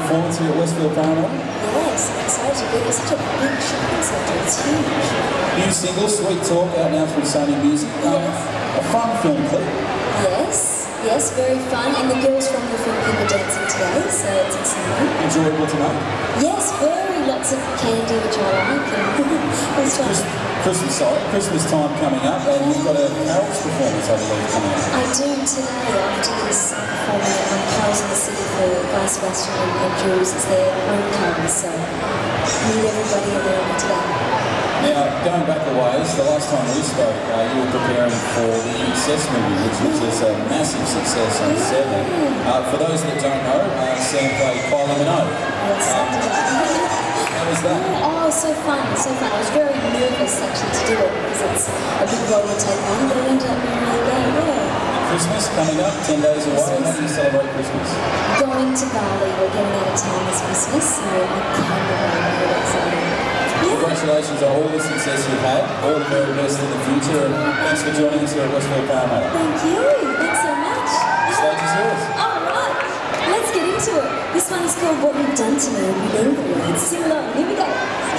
performance here at Westfield Paramount? Yes, I'm excited. It's such a big shopping centre, it's huge. New single, Sweet Talk, out now through Sony Music. Yes. A fun film clip. Yes, very fun. And the girls from the film are dancing today, so it's exciting. Enjoyable tonight? Yes, very lots of candy, which I like. And it's fun. Christmas time coming up, and you've got a Carols performance, I believe, coming up. I do today, after this performing at Carols in the City for Guy Sebastian and Jules. It's their homecoming, so meet everybody in there today. Now, going back a ways, the last time we spoke, you were preparing for the Incest movie, which was a massive success on set. For those that don't know, Sam played Kylie Minogue. Yes, I did. How was that? Oh, so fun, so fun. I was very nervous actually to do it because it's a big role to take on, but it ended up being really great, yeah. Christmas coming up, 10 days away. How do you celebrate Christmas? Going to Bali, we're getting out of town this Christmas, so I can't wait, really excited. Congratulations on all the success you've had, all the very best in the future, and thanks for joining us here at Westfield Paramount. Thank you, thanks so much. The stage is yours. Alright, let's get into it. This one is called What You've Done to Me, and you know the words. Sing along, here we go.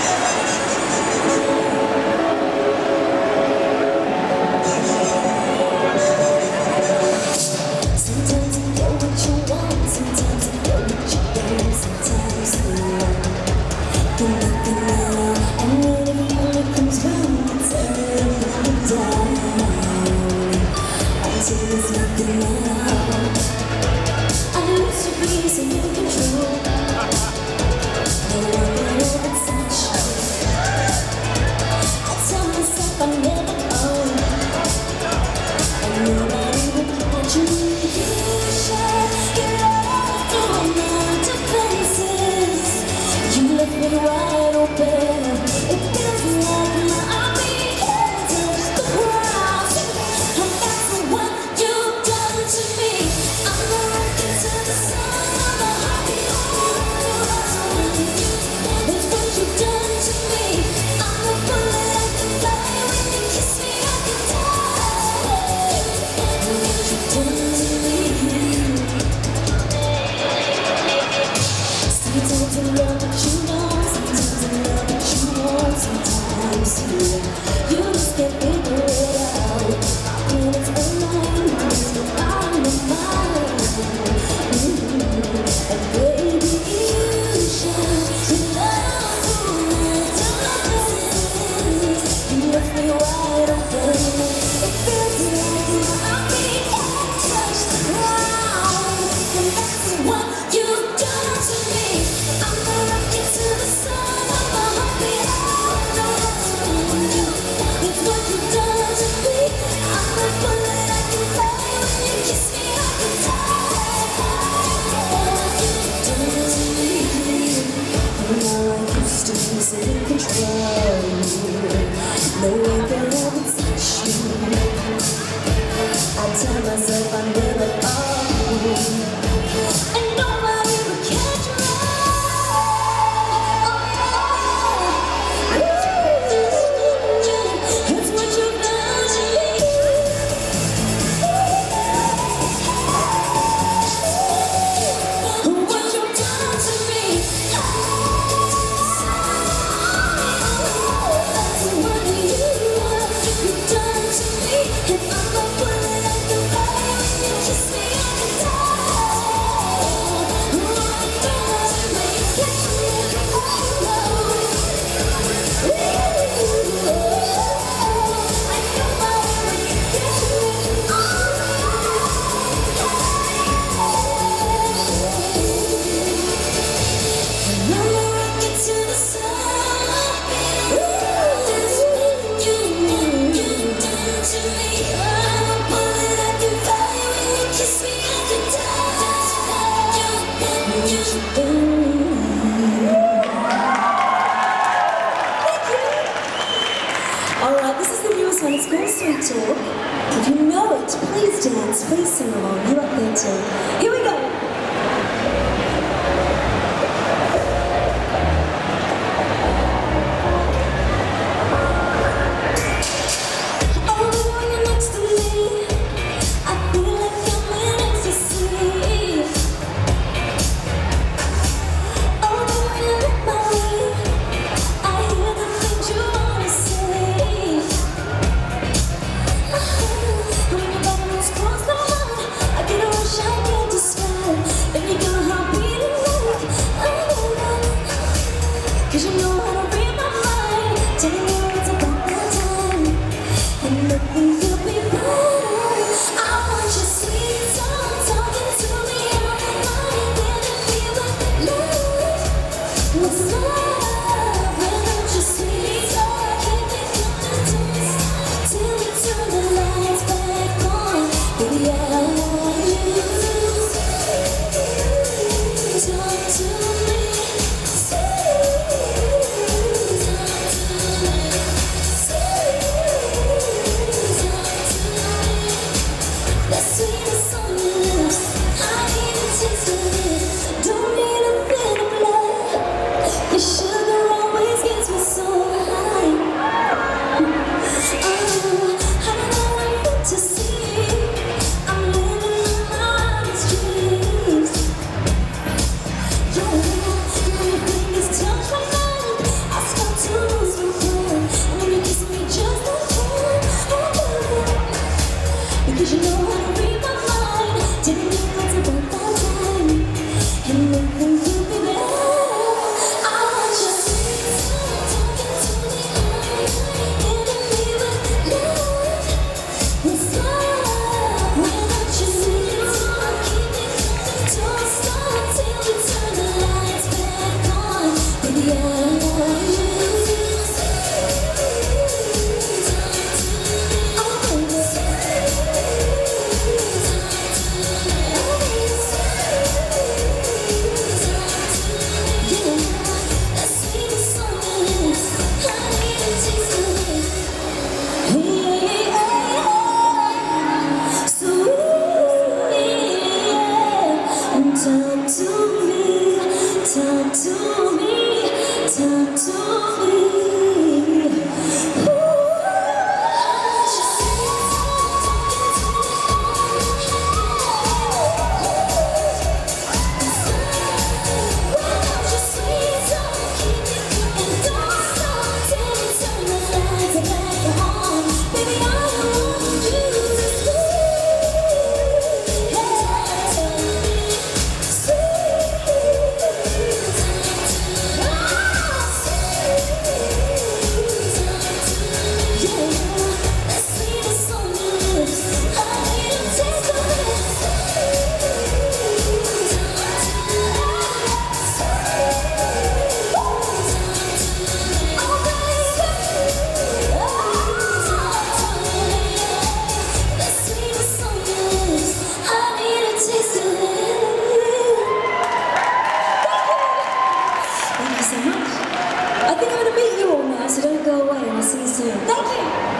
If you know it, please dance, please sing along. You up there too. Here we go. talk to me, talk to me. I think I'm going to meet you all now, so don't go away, and I'll see you soon. Thank you!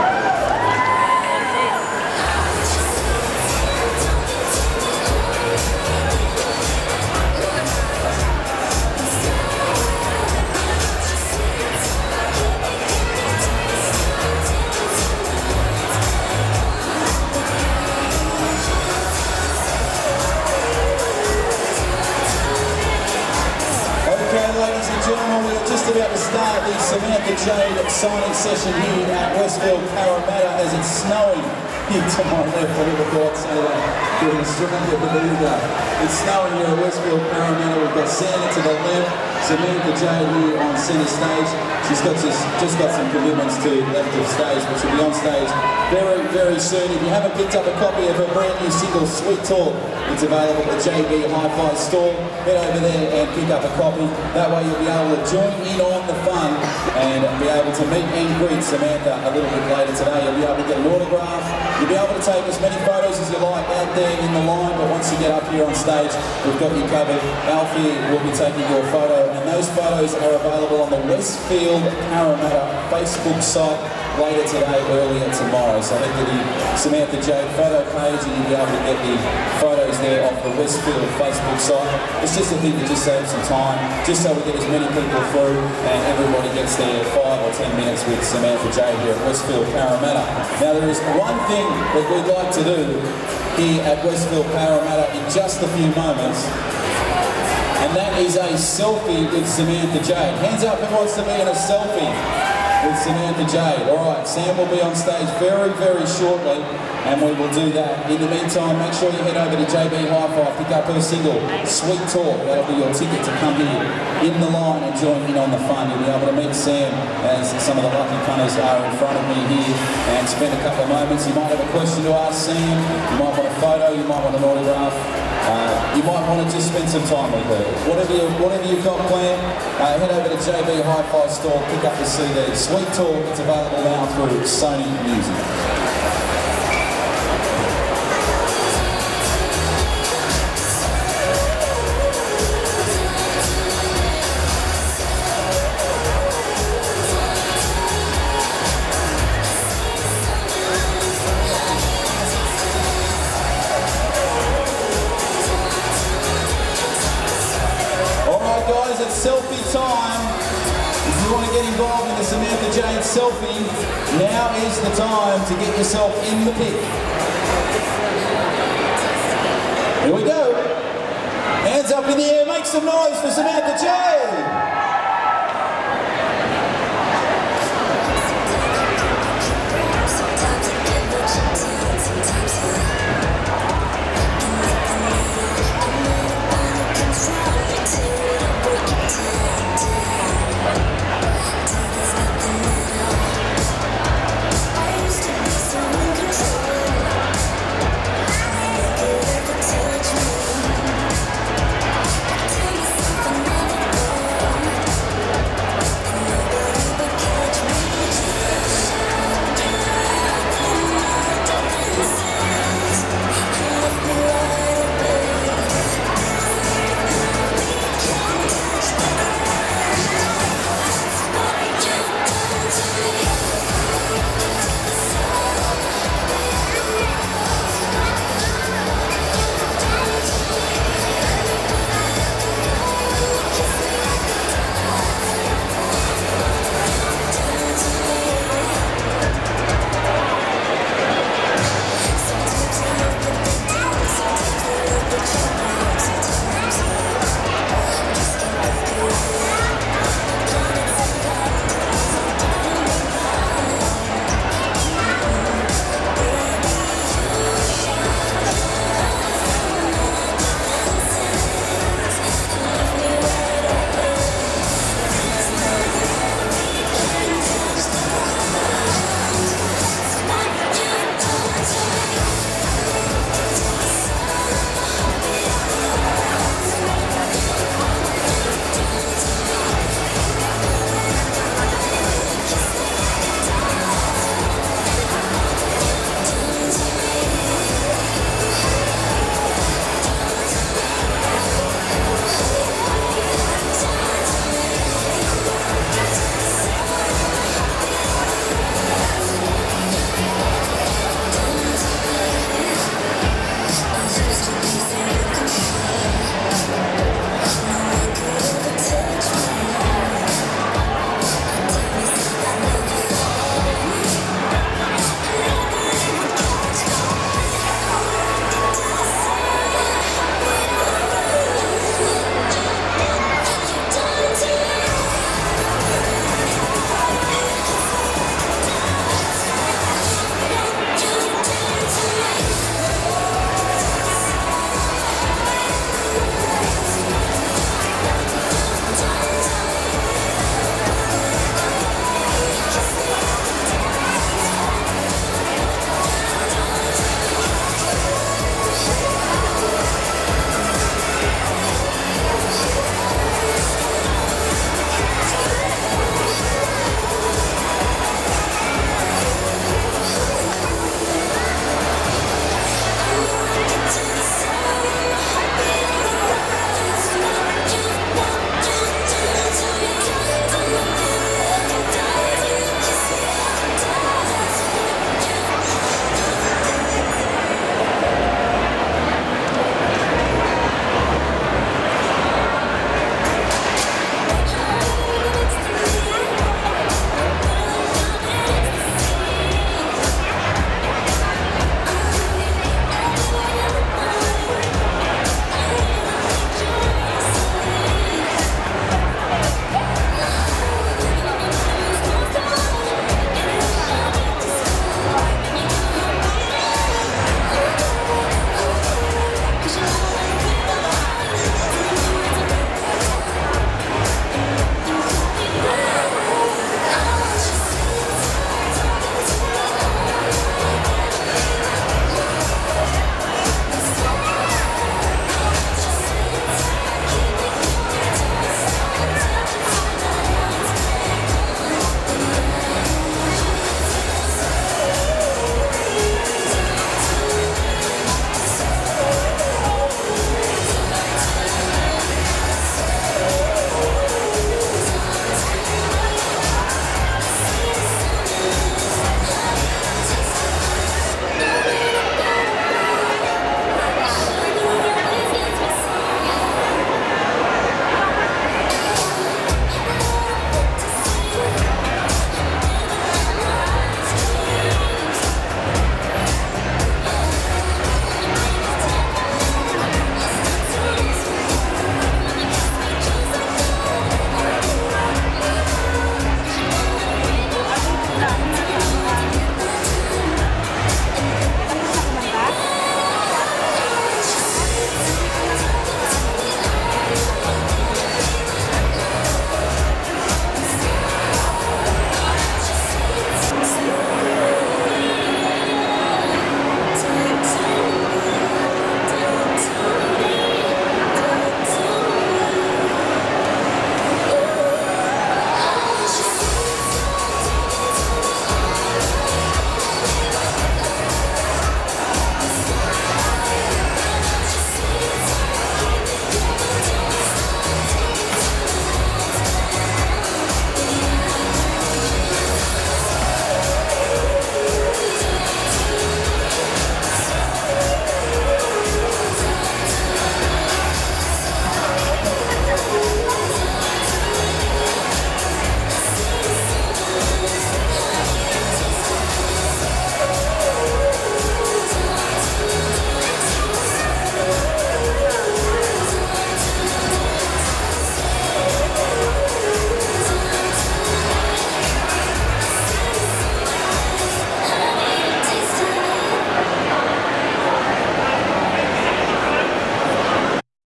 Ladies and gentlemen, we're just about to start the Samantha Jade signing session here at Westfield Parramatta as it's snowing here to my left. I never thought I'd say that during Australia, but there you go. It's snowing here at Westfield Parramatta. We've got Santa to the left, Samantha Jade here on centre stage. She's just got some commitments to left of stage, but she'll be on stage very, very soon. If you haven't picked up a copy of her brand new single, Sweet Talk, it's available at the JB Hi-Fi store. Head over there and pick up a copy. That way you'll be able to join in on the fun and be able to meet and greet Samantha a little bit later today. You'll be able to get an autograph. You'll be able to take as many photos as you like out there in the line, but once you get up here on stage, we've got you covered. Alfie will be taking your photo, and those photos are available on the Westfield Parramatta Facebook site later today, earlier tomorrow. So head to the Samantha Jade photo page and you'll be able to get the photos there off the Westfield Facebook site. It's just a thing to just save some time, just so we get as many people through and everybody gets their 5 or 10 minutes with Samantha Jade here at Westfield Parramatta. Now there is one thing that we'd like to do here at Westfield Parramatta in just a few moments, and that is a selfie with Samantha Jade. Hands up who wants to be in a selfie with Samantha Jade. Alright, Sam will be on stage very, very shortly and we will do that. In the meantime, make sure you head over to JB Hi-Fi, pick up her single, Sweet Talk. That'll be your ticket to come here in the line and join in on the fun. You'll be able to meet Sam as some of the lucky punters are in front of me here and spend a couple of moments. You might have a question to ask Sam, you might want a photo, you might want an autograph. You might want to just spend some time with her. Whatever you've got planned, head over to JB Hi-Fi store, pick up the CD. Sweet Talk, it's available now through Sony Music. Guys, it's selfie time. If you want to get involved in the Samantha Jade selfie, now is the time to get yourself in the pic. Here we go. Hands up in the air, make some noise for Samantha Jade.